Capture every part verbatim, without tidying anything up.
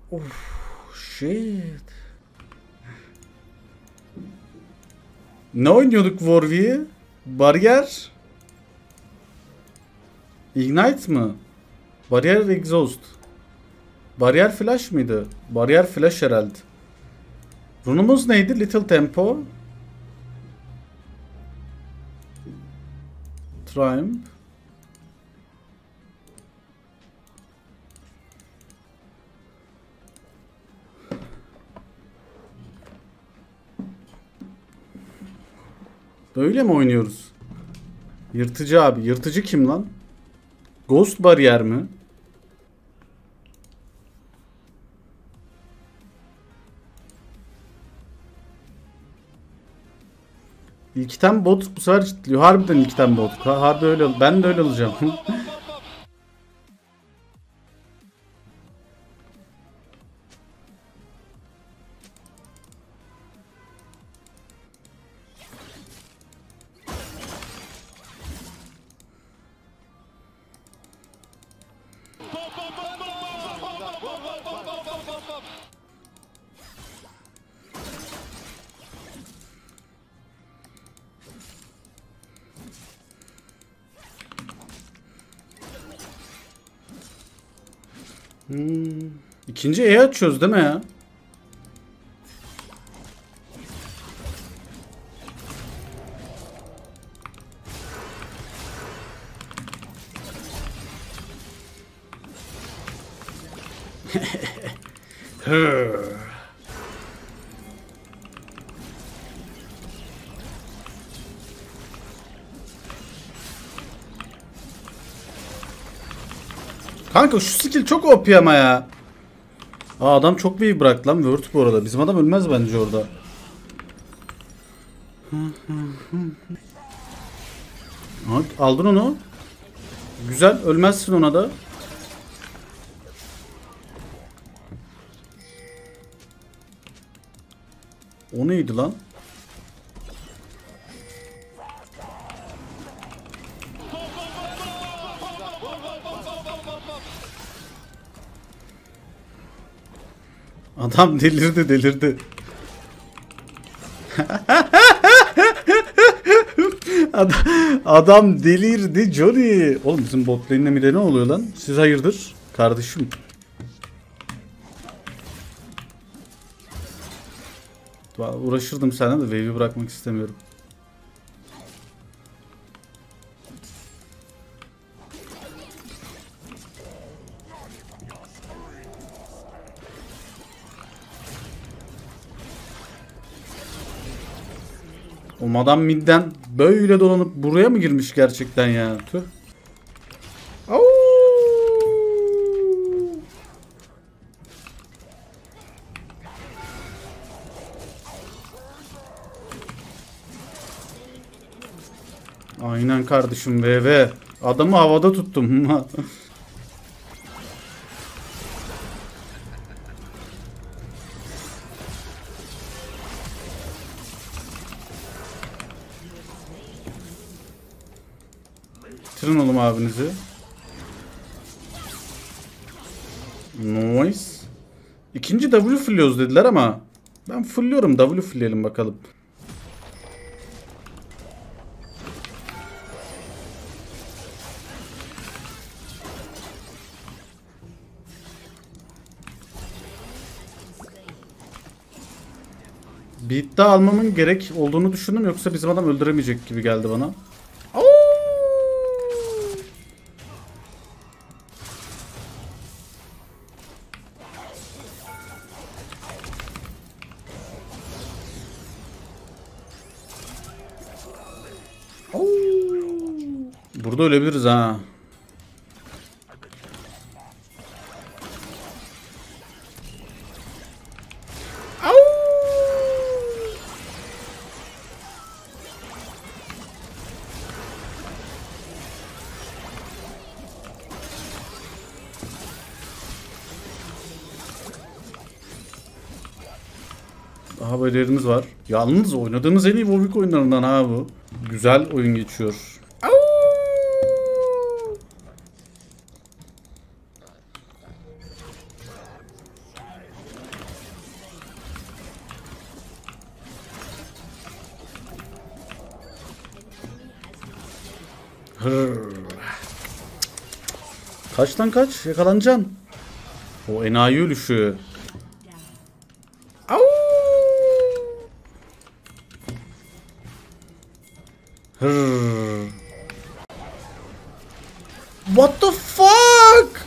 Of, shit. Ne oynuyorduk Warwick'i? Bariyer. Ignite mı? Bariyer Exhaust. Bariyer Flash mıydı? Bariyer Flash herhalde. Runumuz neydi? Little Tempo. Triumph. Böyle mi oynuyoruz? Yırtıcı abi. Yırtıcı kim lan? Ghost Bariyer mi? İlkten bot bu sefer ciddiyor. Harbiden ilkten bot. Harbi öyle. Ben de öyle olacağım. Hmm. İkinci E açıyoruz değil mi ya? Kanka şu skill çok O P ama ya. Aa, adam çok bir bıraktı lan Word bu arada. Bizim adam ölmez bence orada. Aa, aldın onu. Güzel, ölmezsin ona da. O neydi lan? Adam delirdi delirdi. adam, adam delirdi Johnny. Oğlum bizim bot lane'le mi de ne oluyor lan? Siz hayırdır kardeşim? Uğraşırdım seninle de wave'i bırakmak istemiyorum. O madam midden böyle dolanıp buraya mı girmiş gerçekten ya? Tüh. Au! Aynen kardeşim V V. Adamı havada tuttum. Bitirin oğlum abinizi. Nice. İkinci W fulluyoruz dediler ama ben fulluyorum. W fullleyelim bakalım. Bir iddia almamın gerek olduğunu düşündüm, yoksa bizim adam öldüremeyecek gibi geldi bana. Burada ölebiliriz ha. Daha bariyerimiz var. Yalnız oynadığımız en iyi Warwick oyunlarından ha bu. Güzel oyun geçiyor. Kaç lan kaç. Yakalanacaksın. O enayi ölüşü. Au! Hırr. What the fuck?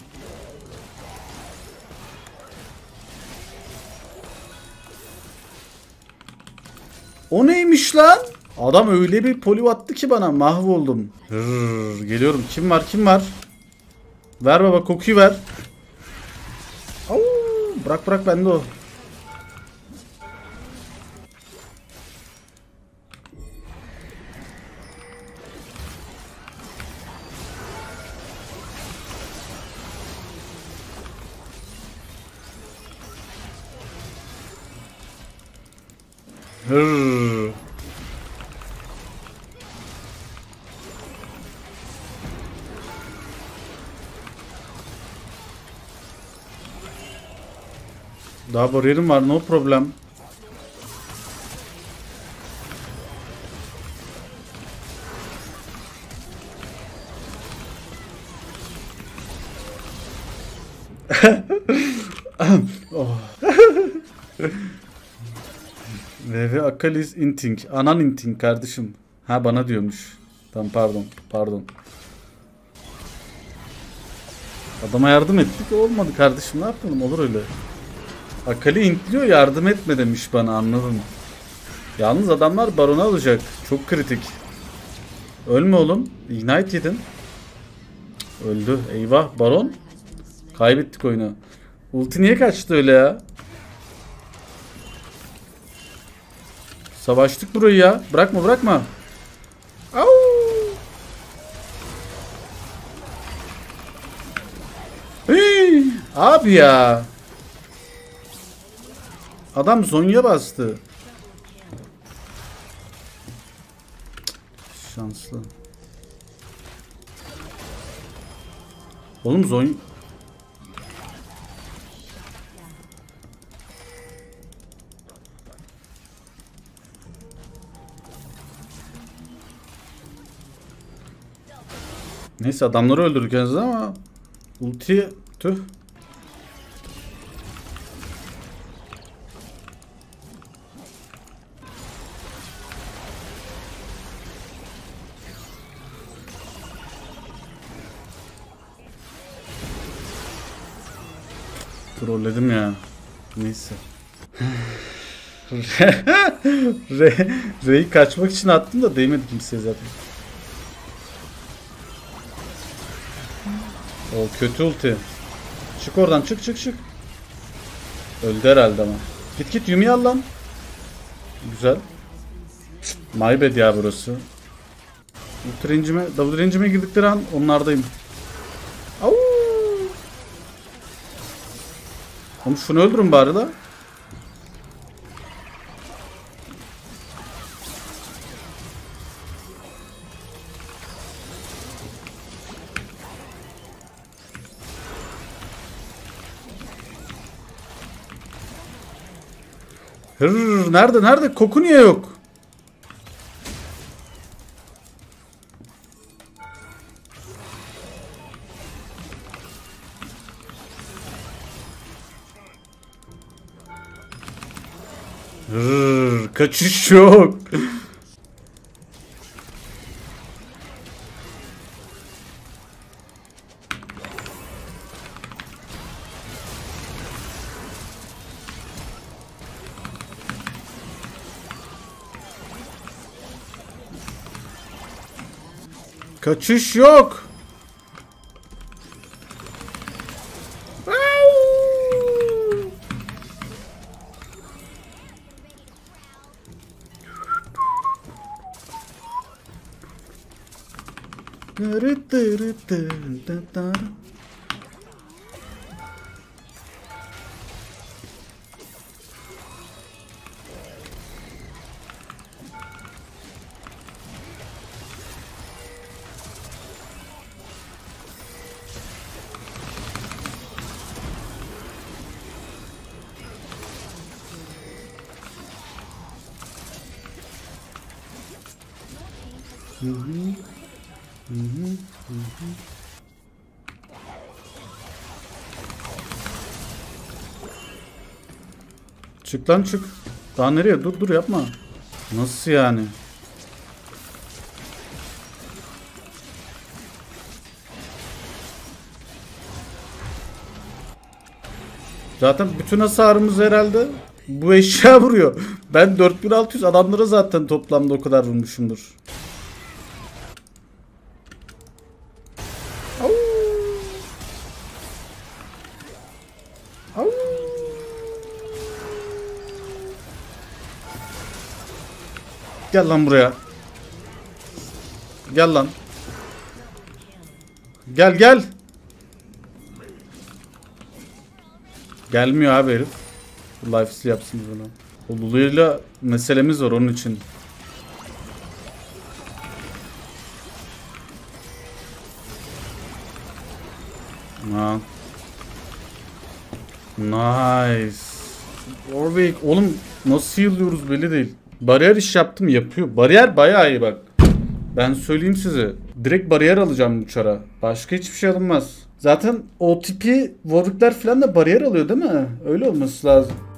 O neymiş lan? Adam öyle bir poliv attı ki bana, mahvoldum. Hırr, geliyorum. Kim var kim var? Ver baba, kokuyu ver. Au, bırak bırak, bende o. Hırr. Daha bariyerim var, no problem. Oh. V V Akalis Inting. Anan Inting kardeşim. Ha, bana diyormuş. Tamam, pardon. Pardon. Adama yardım ettik. Olmadı kardeşim. Ne yapalım? Olur öyle. Akali intliyor, yardım etme demiş bana, anladım. Yalnız adamlar baronu alacak. Çok kritik. Ölme oğlum. Ignite yedin. Öldü. Eyvah baron. Kaybettik oyunu. Ulti niye kaçtı öyle ya? Savaştık burayı ya. Bırakma bırakma. Au! Hey! Abi ya. Adam Zonya bastı. Şanslı. Oğlum Zonya... Neyse, adamları öldürdük en azından ama ulti tüh. Trolledim ya. Neyse. Re, Re'yi kaçmak için attım da değmedi kimseye zaten. O kötü ulti. Çık oradan, çık çık çık. Öldü herhalde ama. Git git Yumi'yi al lan. Güzel. My bad ya burası. Ulti range'ime, double range'ime girdikleri an onlardayım. Au! Oğlum şunu öldürün bari da. Hırr, nerede nerede? Koku niye yok? Hırr, kaçış yok. Kaçış yok. Hı hı, hı hı. Çık lan çık. Daha nereye? Dur dur yapma. Nasıl yani? Zaten bütün hasarımız herhalde bu eşya vuruyor. Ben dört bin altı yüz adamlara zaten toplamda o kadar vurmuşumdur. Au. Au. Gel lan buraya. Gel lan. Gel gel. Gelmiyor abi herif. Life steal yapsın bunu. O Lulu'yla meselemiz var onun için. Ha. Nice. Warwick oğlum nasıl yılıyoruz belli değil. Bariyer iş yaptım yapıyor. Bariyer bayağı iyi bak. Ben söyleyeyim size. Direkt bariyer alacağım bu çara. Başka hiçbir şey alınmaz. Zaten o tipi Warwick'ler falan da bariyer alıyor değil mi? Öyle olması lazım.